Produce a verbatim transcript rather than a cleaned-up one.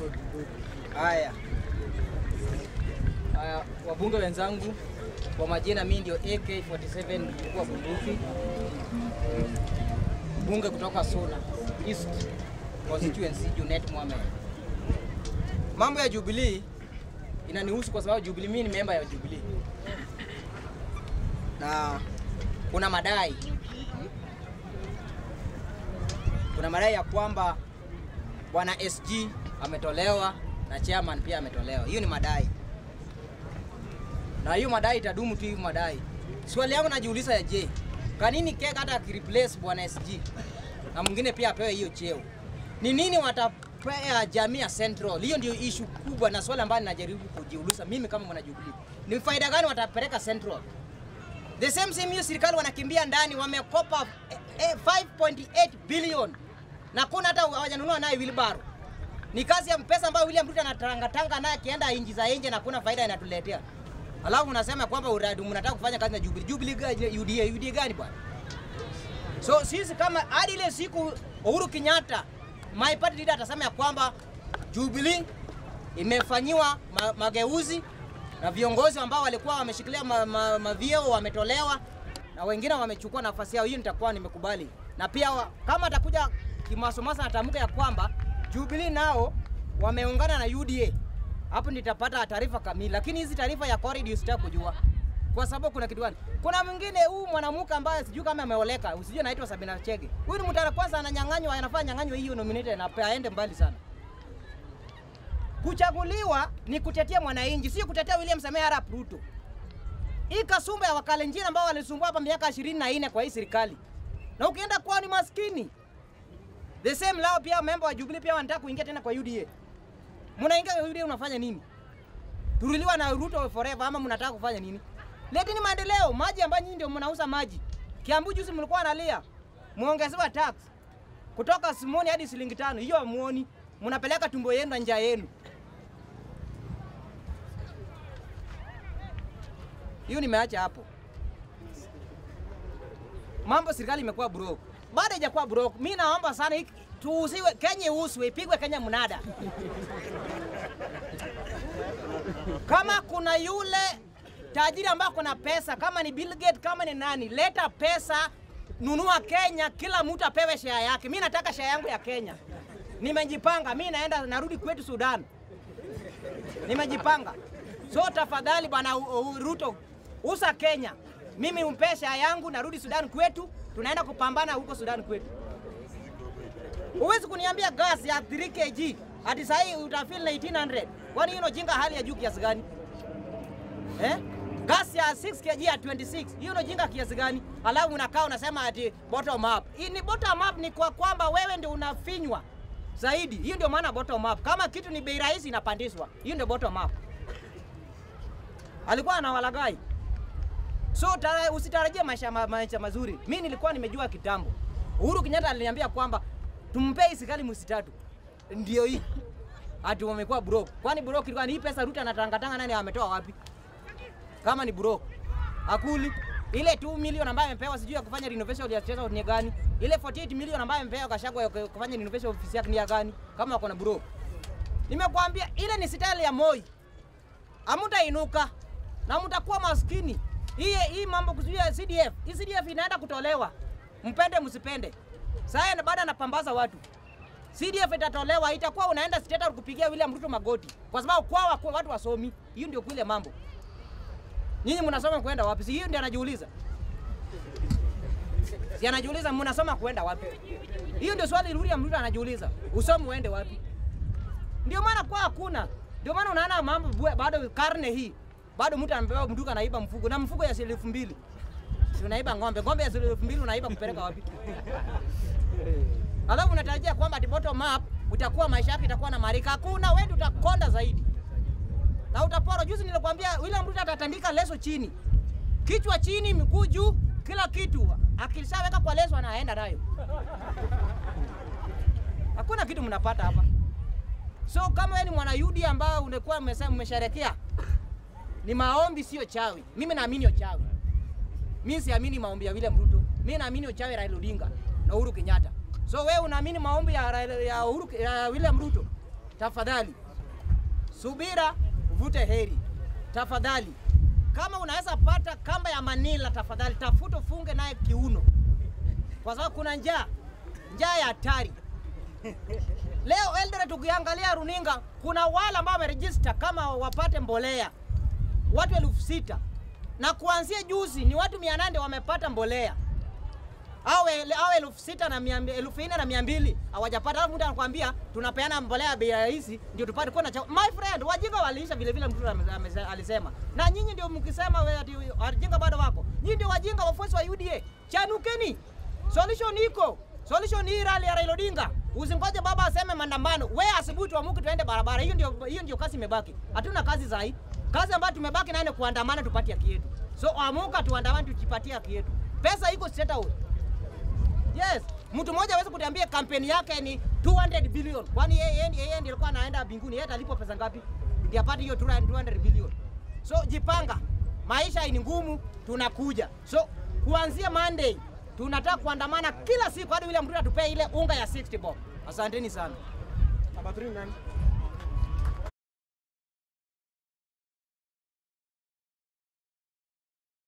Haya. Haya, wabunge wenzangu, kwa majina mimi ndio A K forty-seven kwa bunduki. Bunge kutoka Sona East constituency Junet Mohamed. Mambo ya Jubilee inanihusu kwa sababu Jubilee mimi ni member ya Jubilee. Na kuna madai. Kuna madai ya kwamba Bwana S G ametolewa na chairman pia ametolewa. Hiyo ni madai. Na hiyo madai itadumu tu hiyo madai. Swali yangu najiuliza ya je, kwa nini Keka hata akireplace Bwana S G na mwingine pia apewe hiyo cheo? Ni nini watapea jamii ya Central? Hiyo ndio issue kubwa na swali ambalo ninajaribu kujiuliza mimi kama mwana Jubilee. Ni faida gani watapeleka Central? The same same hiyo serikali wanakimbia ndani wamekopa five point eight billion na kuna hata hawajanunua nayo wheelbarrow. Ni kazi ya pesa ambayo William Ruto anatanga tanga naye akienda inji za nje na kuna faida inatuletea. Alafu unasema kwamba uradi mnataka kufanya kazi na Jubilee. Jubilee gani? U D A, U D A gani bwana? So sisi kama hadi ile siku Uhuru Kenyatta my party leader atasema ya kwamba Jubilee imefanyiwa ma, mageuzi na viongozi ambao walikuwa wameshikilia ma, ma, mavyeo wametolewa na wengine wamechukua nafasi yao, hiyo nitakuwa nimekubali. Na pia wa, kama atakuja kimasomasa atamka ya kwamba Jubilee nao wameungana na U D A, hapo nitapata taarifa kamili. Lakini hizi taarifa ya corridor sitaki kujua. Kwa sababu kuna kitu gani? Kuna mwingine huu mwanamke ambaye sijui kama ameoleka, usijue anaitwa Sabina Chege. Huyu ni mtara kwanza ananyang'anywa, anafanya nyang'anywa hiyo nominated na aende mbali sana. Kuchaguliwa ni kutetea mwananchi, sio kutetea William Samoei Arap Ruto. Hii kasumba ya Wakalenjin ambao walisumbua hapa miaka ishirini na nne kwa hii serikali. Na ukienda kwao ni maskini. The same lao pia member wa Jubilee pia wanataka kuingia tena kwa U D A. Mnaingia kwa U D A unafanya nini? Turiliwa na Ruto forever ama mnataka kufanya nini? Leteni maendeleo, maji ambayo nyinyi ndio mnauza maji. Kiambu juzi mlikuwa analia. Muongezewa tax kutoka simoni hadi shilingi tano. Hiyo muoni, mnapeleka tumbo yenu na njaa yenu. Hiyo nimeacha hapo. Mambo serikali imekuwa broke. Baada haijakuwa broke, mimi naomba sana tuusiwe Kenya uswe, ipigwe Kenya mnada. Kama kuna yule tajiri ambaye kuna pesa, kama ni Bill Gates, kama ni nani, leta pesa, nunua Kenya, kila mtu apewe share yake. Mimi nataka share yangu ya Kenya. Nimejipanga, mimi naenda narudi kwetu Sudan. Nimejipanga. So tafadhali bwana Ruto, usa Kenya. Mimi umpe share yangu, narudi Sudan kwetu, tunaenda kupambana huko Sudan kwetu. Huwezi kuniambia gas ya three kilograms hadi sasa hii utafeel na eighteen hundred. Kwani hiyo jinga hali ya juu kiasi gani? Eh? Gas ya six kilograms ya twenty-six. Hiyo jinga kiasi gani? Alafu unakaa unasema ati bottom up. Hii ni bottom up ni kwa kwamba wewe ndio unafinywa zaidi. Hiyo ndio maana bottom up. Kama kitu ni bei rahisi inapandishwa. Hiyo ndio bottom up. Alikuwa anawalagai. So tara, usitarajie maisha, ma, maisha mazuri. Mimi nilikuwa nimejua kitambo. Uhuru Kenyatta aliniambia kwamba tumpe serikali mwezi tatu. Ndio hii. Ati wamekuwa broke. Kwani broke ilikuwa ni hii pesa Ruto anatangatanga nani ametoa wapi? Kama ni broke. Akuli ile two million ambayo amepewa sijui ya kufanya renovation ya cheza ni gani? Ile forty-eight million ambayo amepewa Kashagwa ya kufanya renovation ofisi yake ni ya gani? Kama wako na broke. Nimekwambia ile ni style ya Moi. Amuta inuka na mtakuwa maskini. Hii hii mambo kuzuia C D F. Hii C D F inaenda kutolewa. Mpende msipende. Sasa na baada anapambaza watu. C D F itatolewa, itakuwa unaenda state kupigia William Ruto magoti. Kwa sababu kwao kwa watu wasomi. Hiyo ndio kule mambo. Nyinyi mnasoma kwenda wapi? Si hiyo ndio anajiuliza. Si anajiuliza mnasoma kwenda wapi? Hiyo ndio swali William Ruto anajiuliza. Usomi uende wapi? Ndio maana kwa hakuna. Ndio maana unaona mambo bado karne hii. Bado mtu anapewa mduka anaiba mfugo na mfugo ya shilingi elfu mbili. Si unaiba ng'ombe, ng'ombe ya shilingi elfu mbili unaiba kupeleka wapi? Alafu unatarajia kwamba at bottom up utakuwa maisha yako itakuwa na marika. Hakuna, wewe utakonda zaidi. Na utapora. Juzi nilikwambia William Ruto atatandika leso chini. Kichwa chini, miguu juu, kila kitu. Akishaweka kwa leso anaenda nayo. Hakuna kitu mnapata hapa. So kama wewe ni mwana U D A ambao unakuwa umesema umesherekea, ni maombi sio chawi. Mimi naamini uchawi. Mimi siamini maombi ya William Ruto. Mimi naamini uchawi Raila na Uhuru Kenyatta. So wewe unaamini maombi ya ya Uhuru ya William Ruto? tafadhali subira uvute heri. Tafadhali kama unaweza pata kamba ya Manila, tafadhali tafuta funge naye kiuno, kwa sababu kuna njaa, njaa ya hatari. Leo Eldoret tukiangalia runinga, kuna wale ambao wameregister kama wapate mbolea watu elfu sita, na kuanzia juzi ni watu mia nane wamepata mbolea. Awe awe elfu sita na mia mbili, elfu nne na mia mbili hawajapata. Alafu mtu anakuambia tunapeana mbolea bei hizi ndio tupate kwa na my friend, wajinga waliisha vile vile mtu alisema. Na nyinyi ndio mkisema wewe ati wajinga bado wako. Nyinyi ndio wajinga wafuasi wa U D A. Chanukeni. Solution iko. Solution ni rally ya Raila Odinga. Usingoje baba aseme maandamano. Wewe asubuhi tuamuke tuende barabara. Hiyo ndio hiyo ndio kazi imebaki. Hatuna kazi zaidi. Kazi ambayo tumebaki nayo ni kuandamana tupatie haki yetu. So amuka tuandamane tujipatie haki yetu. Pesa iko straight out. Yes, mtu mmoja hawezi kuniambia kampeni yake ni two hundred billion. Kwani yeye yeye ndiye alikuwa anaenda mbinguni, yeye alipo pesa ngapi? Ndio apate hiyo two hundred billion. So jipanga. Maisha ni ngumu, tunakuja. So kuanzia Monday tunataka kuandamana kila siku hadi yule mtu atupee ile unga ya sixty bob. Asanteni sana. Namba three nani?